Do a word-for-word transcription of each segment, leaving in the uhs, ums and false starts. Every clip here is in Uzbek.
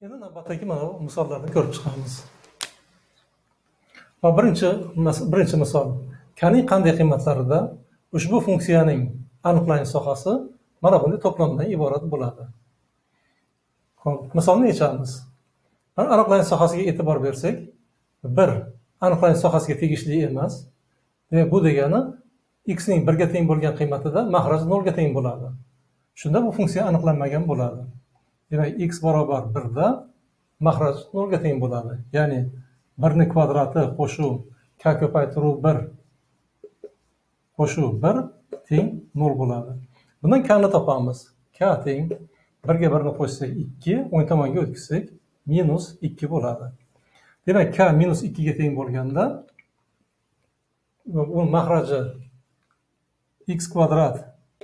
Endi navbatdagi mana bu misollarni ko'rib chiqamiz. Va birinchi birinchi misol. K'ning qanday qiymatlarida ushbu funksiyaning aniqlanish sohasi mana bunday to'plamdan iborat bo'ladi. Xo'p, misolni yechamiz. Mana aniqlanish sohasiga e'tibor bersak, bir aniqlanish sohasiga tegishli emas. Demak, bu degani x ning birga teng bo'lgan qiymatida mahraj nol ga teng bo'ladi. Shunda bu funksiya aniqlanmagan bo'ladi. Demak, x barobar bir da mahraj nol ga teng bo'ladi. Ya'ni bir ning kvadrati qo'shuv k ko'paytiruv bir qo'shuv bir teng nol bo'ladi. Bundan k ni topamiz. K teng bir ga bir ni qo'shsak ikki, o'ng tomonga o'tkazsak minus ikki bo'ladi. Demak, k minus ikki ga teng bo'lganda u mahraji x kvadrat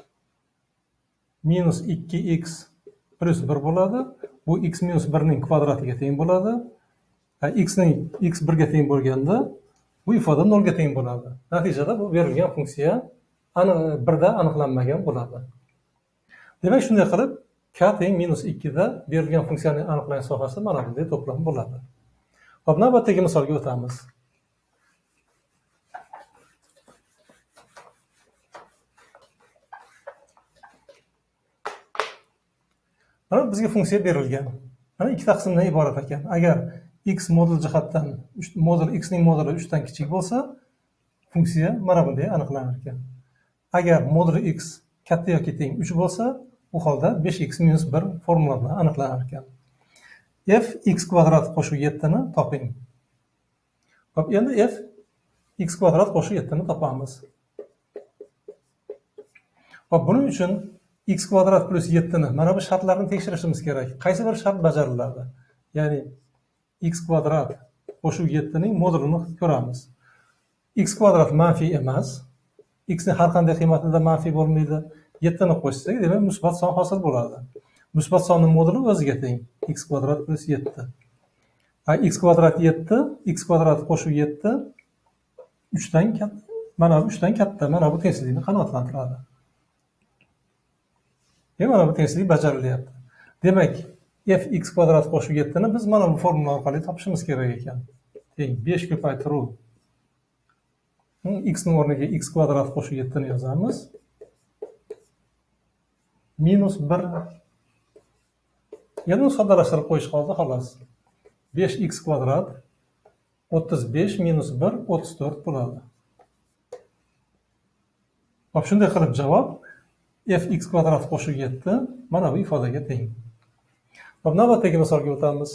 minus ikki x plus bir bo'ladi. Bu x minus bir ning kvadratiga teng bo'ladi. X ning x bir ga teng bo'lganda bu ifoda nol ga teng bo'ladi. Natijada bu berilgan funksiya bir da aniqlanmagan bo'ladi. Demak, shunday qilib k teng minus ikki da berilgan funksiyaning aniqlanish sohasi mana bunday to'plam bo'ladi. Hop, navbatdagi misolga o'tamiz. Mana bizga funksiya berilgan. Mana ikkita qismdan iborat ekan. Agar x modul jihatdan modul x ning moduli uch dan kichik bo'lsa, funksiya mana bunday aniqlanar ekan. Agar modul x katta yoki teng uch bo'lsa, u holda besh x minus bir formula bilan aniqlanar ekan. F x kvadrat qo'shuv yetti ni toping. Hop, endi f x kvadrat qo'shuv yetti ni topamiz. Hop, buning uchun x kvadrat plus yetti ni mana bu shartlarni tekshirishimiz kerak. Qaysi bir shart bajariladi? Ya'ni x kvadrat qo'shuv yetti ning modulini ko'ramiz. X kvadrat manfiy emas. X ning har qanday qiymatida manfiy bo'lmaydi. yetti ni qo'shsak, demak musbat son hosil bo'ladi. Musbat sonning moduli o'ziga teng. X kvadrat plus yetti. Ha, x kvadrat yetti, x kvadrat qo'shuv yetti uch dan katta. Mana uch dan katta. Mana bu tengsizlikni qanoatlantiradi. Mana bu tengsizlik bajarilyapti. Demak, f x kvadrat qo'shib yetti ni biz mana bu formula orqali topishimiz kerak ekan. Teng besh ko'paytiruv x ning o'rniga x kvadrat qo'shib yetti ni yozamiz. Minus bir. Yana soddalashtirib qo'yish qoldi, xolos. besh x kvadrat o'ttiz besh minus bir o'ttiz to'rt bo'ladi. Hop, shunday qilib javob f x kvadrat qo'shib yetti mana bu ifodaga teng. Hop, navbatdagi misolga o'tamiz.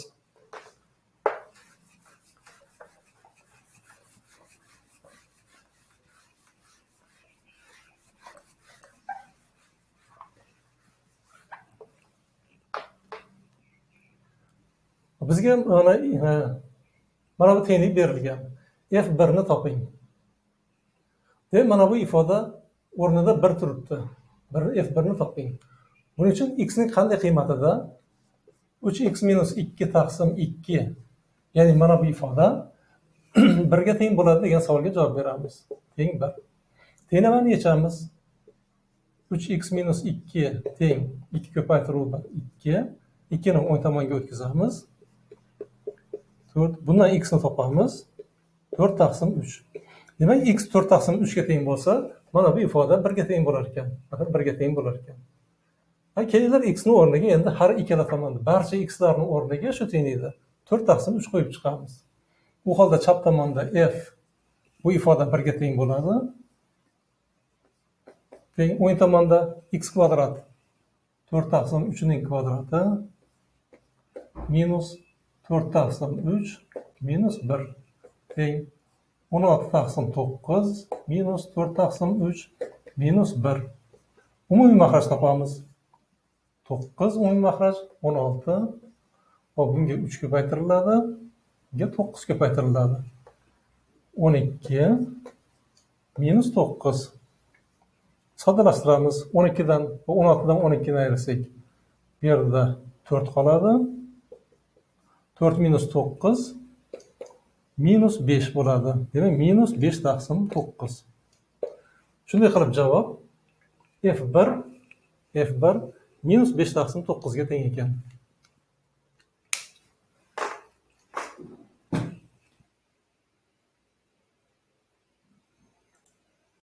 Bizga mana mana bu tenglik berilgan. f bir ni toping. Demak, mana bu ifoda o'rnida bir turibdi. f bir ni toping. Buning uchun x ning qanday qiymatida uch x minus ikki taqsim ikki, ya'ni mana bu ifoda bir ga teng bo'ladi degan savolga javob beramiz. Teng bir. Tenglamani yechamiz. uch x minus ikki teng ikki ko'paytiruv bir ikki. ikki ni o'ng tomonga o'tkazamiz. to'rt. Bundan x ni topamiz. to'rt taqsim uch. Demak, x to'rt taqsim uch ga teng bo'lsa, mana bu ifoda bir ga teng bo'lar ekan. Mana bir ga teng bo'lar ekan. Ha, kelinglar x ning o'rniga endi har ikkala tomonda barcha x larning o'rniga shu tenglikda to'rt taqsim uch qo'yib chiqamiz. Bu holda chap tomonda f bu ifoda bir ga teng bo'ladi. Teng o'ng tomonda x kvadrat to'rt taqsim uch ning kvadrati minus to'rt taqsim uch minus bir teng o'n olti taqsim to'qqiz minus to'rt taqsim uch minus bir. Umumiy mahraj topamiz. to'qqiz umumiy mahraj o'n olti. Hop, bunga uch ko'paytiriladi. Bunga to'qqiz ko'paytiriladi. o'n ikki minus to'qqiz. Soddalashtiramiz. o'n ikki dan va o'n olti dan o'n ikki ni ayirsak, bu yerda to'rt qoladi. to'rt minus to'qqiz minus besh bo'ladi. Demak, minus besh taqsim to'qqiz. Shunday qilib javob f bir f bir minus besh taqsim to'qqizga teng ekan.